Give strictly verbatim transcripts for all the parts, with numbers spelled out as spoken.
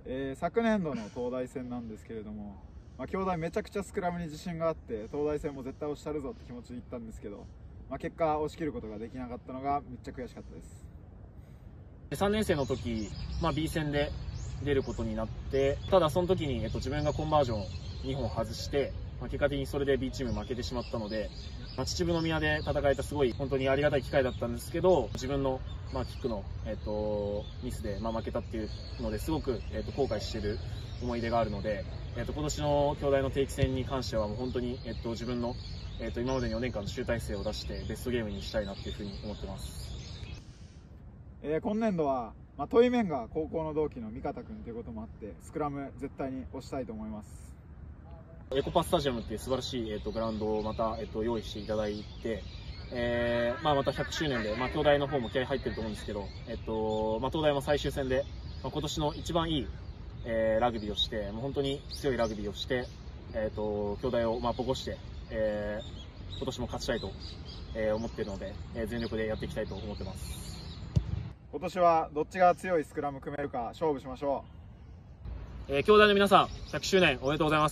えー、昨年度の東大戦なんですけれども、まあ、京大めちゃくちゃスクラムに自信があって東大戦も絶対押したるぞって気持ちでいったんですけど、まあ、結果押し切ることができなかったのがめっちゃ悔しかったです。 さんねん生の時、まあ、B 戦で出ることになって、ただその時に、えっと、自分がコンバージョンにほん外して、まあ、結果的にそれで B チーム負けてしまったので、まあ、秩父宮で戦えたすごい本当にありがたい機会だったんですけど、自分の、まあ、キックの、えっと、ミスで、まあ、負けたっていうのですごく、えっと、後悔している思い出があるので、えっと、今年の京大の定期戦に関してはもう本当に、えっと、自分の、えっと、今までのよねんかんの集大成を出してベストゲームにしたいなっていうふうに思ってます。 えー、今年度は、まあ、トイメンが高校の同期の三方君ということもあってスクラム絶対に押したいと思います。 エコパスタジアムっていう素晴らしい、えっと、グラウンドをまた、えっと、用意していただいて、えーまあ、またひゃくしゅうねんで、まあ、京大の方も気合い入ってると思うんですけど、えっとまあ、東大も最終戦で、まあ、今年の一番いい、えー、ラグビーをして、もう本当に強いラグビーをして、えっと京大を、まあ、ボコして、えー、今年も勝ちたいと、えー、思っているので、えー、全力でやっていきたいと思ってます。 今年はどっちが強いスクラム組めるか勝負しましょう。えー、京大の皆さん、ひゃくしゅうねんおめでとうございます。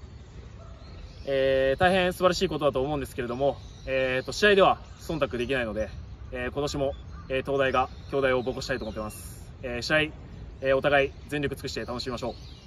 えー、大変素晴らしいことだと思うんですけれども、えー、と試合では忖度できないので、えー、今年も、えー、東大が京大をボコしたいと思っています。えー、試合、えー、お互い全力尽くして楽しみましょう。